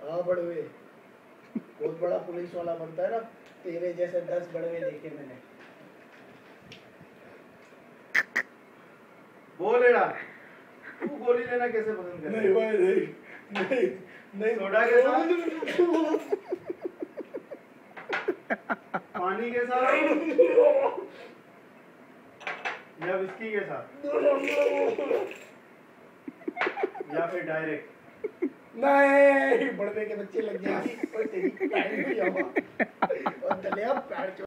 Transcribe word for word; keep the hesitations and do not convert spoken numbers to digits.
हाँ बड़वे, बहुत बड़ा पुलिस वाला बनता है ना, तेरे जैसे दस बड़वे देखे मैंने। बोलेड़ा, तू गोली लेना कैसे पसंद करता है? नहीं भाई नहीं नहीं नहीं। सोडा के साथ, पानी के साथ या विस्की के साथ या फिर डायरेक्ट? नहीं, बड़वे के बच्चे लग जाएंगी और तेरी टाइम भी होगा और दलिया पैर